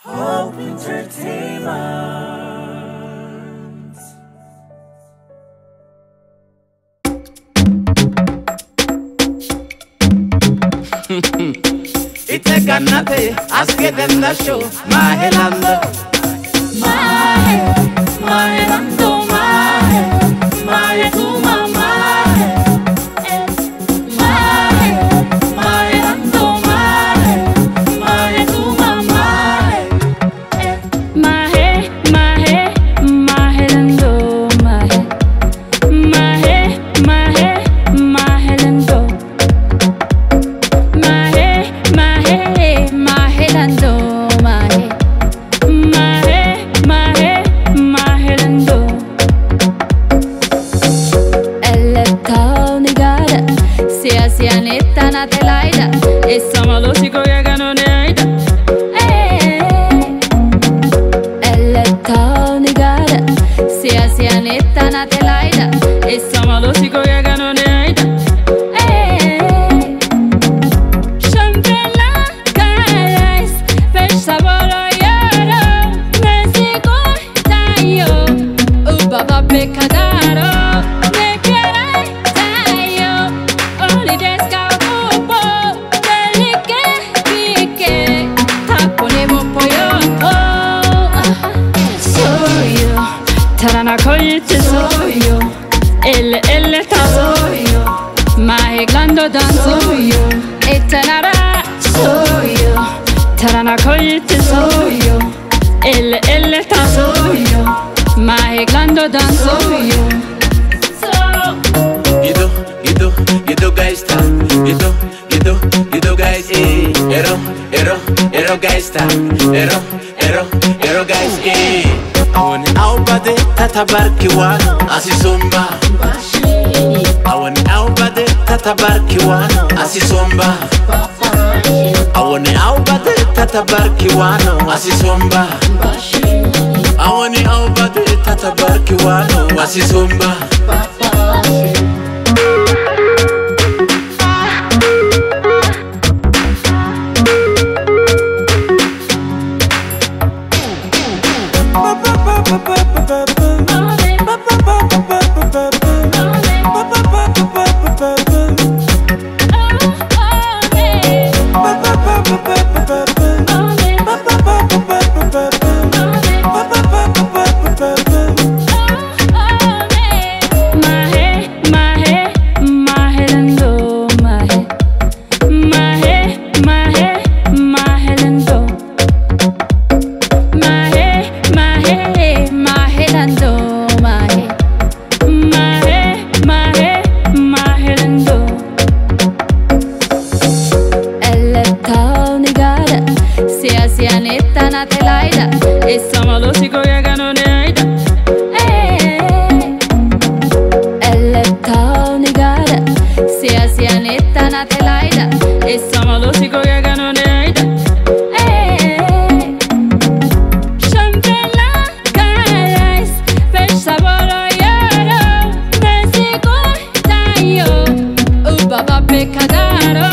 Hope Entertainment. Ite ganate, aske dem na show, mahelando. Mahelando, mahe tu mama. Mahelando, mahe tu mama. Mahelando, mahelando. Mahelando, mahelando. Elle taunigada, se asianetta na telaida, e samalo si koyaga no neida. Elle taunigada, se asianetta na telaida, e samalo si koyaga no neida. Pecadaro, me quieres tayo, only descalpo, delique, pique, taponemo pollo. Soy yo, tarana coyete soy yo, elle ta soy yo, maheglando dan soy yo, etanara soy yo, tarana coyete soy yo, elle ta soy yo. Maheglando danzo yo. You do guys ta. You do guys ero guys ta. Ero guys Awani aubade tatabarki wano asisomba. Awani aubade tatabarki wano asisomba. Awani aubade tatabarki wano asisomba. Awani aubade tatabarki wano asisomba. Asianetta na telaida, e samalo si koyaga no neida. Elle taunigada, se asianetta na telaida, e samalo si koyaga no neida. Champela caras, peixe saboro yoro, Mexico tayo, o baba pecadaro.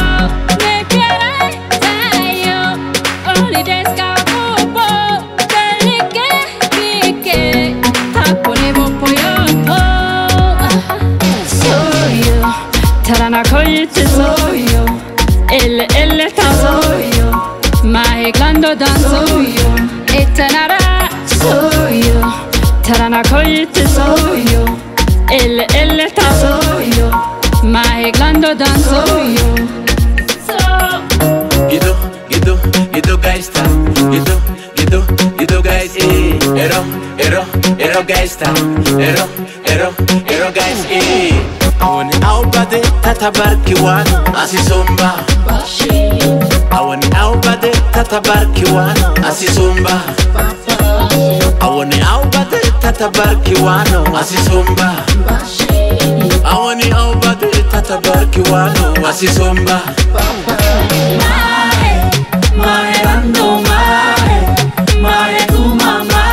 Tarana coyete soy yo, elle ta soy yo, maheglando dan soy yo, etanara soy yo. Tarana coyete soy yo, elle ta soy yo, maheglando dan soy yo. You do guys ta. You do guys ero guys ta. Ero guys Awani aubade tatabarki wano asisomba. Awani aubade tatabarki wano asisomba. Awani aubade tatabarki wano asisomba. Awani aubade tatabarki wano asisomba. Mahelando, mahe tu mama.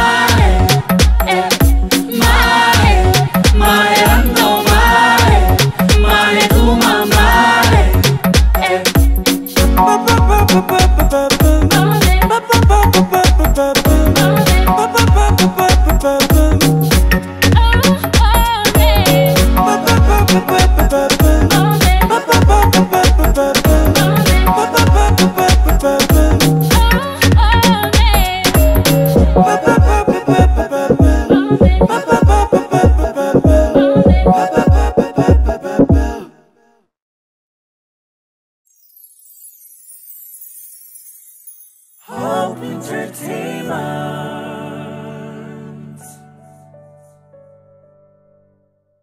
Mahelando, mahe tu mama. Hope Entertainment.